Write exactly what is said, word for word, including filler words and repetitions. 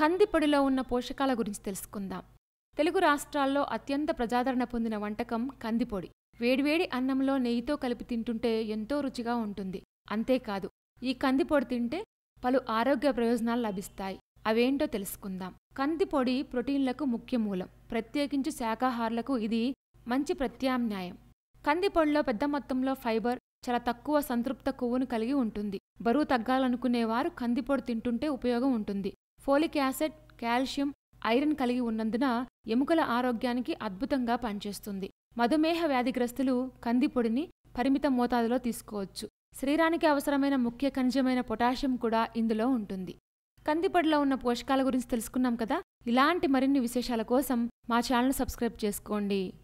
కందిపొడిలో ఉన్న పోషకాల గురించి తెలుసుకుందాం. తెలుగు రాష్ట్రాల్లో అత్యంత ప్రజాదరణ పొందిన వంటకం కందిపొడి. వేడివేడి అన్నంలో నెయ్యితో కలిపి తింటుంటే ఎంతో రుచిగా ఉంటుంది. అంతేకాదు, ఈ కందిపొడి తింటే పలు ఆరోగ్య ప్రయోజనాలు లభిస్తాయి. అవేంటో తెలుసుకుందాం. కందిపొడి ప్రోటీన్లకు ముఖ్య మూలం. ప్రత్యేకించి శాకాహారులకు ఇది మంచి ప్రత్యామ్నాయం. కందిపొడిలో పెద్ద మొత్తంలో ఫైబర్, చాలా తక్కువ సంతృప్త కొవ్వును కలిగి ఉంటుంది. బరువు తగ్గాలనుకునేవారు కందిపొడి తింటుంటే ఉపయోగం ఉంటుంది. ఫోలిక్ యాసిడ్, కాల్షియం, ఐరన్ కలిగి ఉన్నందున ఎముకల ఆరోగ్యానికి అద్భుతంగా పనిచేస్తుంది. మధుమేహ వ్యాధిగ్రస్తులు కందిపొడిని పరిమిత మోతాదులో తీసుకోవచ్చు. శరీరానికి అవసరమైన ముఖ్య ఖనిజమైన పొటాషియం కూడా ఇందులో ఉంటుంది. కందిపొడిలో ఉన్న పోషకాల గురించి తెలుసుకున్నాం కదా. ఇలాంటి మరిన్ని విశేషాల కోసం మా ఛానల్ సబ్స్క్రైబ్ చేసుకోండి.